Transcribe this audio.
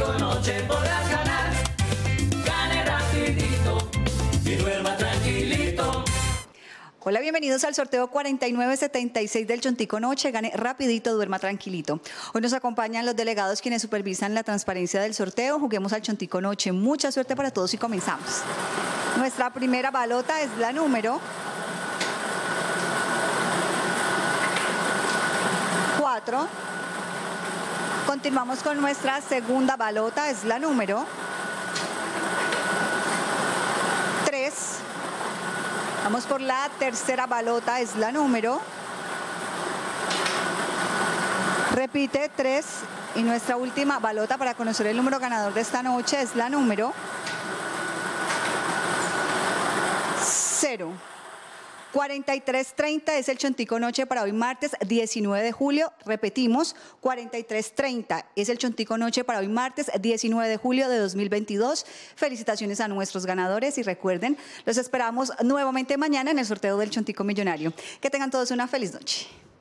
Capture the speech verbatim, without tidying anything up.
Chontico Noche podrás ganar. Gane rapidito y duerma tranquilito. Hola, bienvenidos al sorteo cuarenta y nueve setenta y seis del Chontico Noche. Gane rapidito, duerma tranquilito. Hoy nos acompañan los delegados quienes supervisan la transparencia del sorteo. Juguemos al Chontico Noche. Mucha suerte para todos y comenzamos. Nuestra primera balota es la número cuatro. Continuamos con nuestra segunda balota, es la número tres. Vamos por la tercera balota, es la número, repite, tres. Y nuestra última balota para conocer el número ganador de esta noche es la número cero. cuarenta y tres treinta es el Chontico Noche para hoy martes diecinueve de julio. Repetimos, cuarenta y tres treinta es el Chontico Noche para hoy martes diecinueve de julio de dos mil veintidós. Felicitaciones a nuestros ganadores y recuerden, los esperamos nuevamente mañana en el sorteo del Chontico Millonario. Que tengan todos una feliz noche.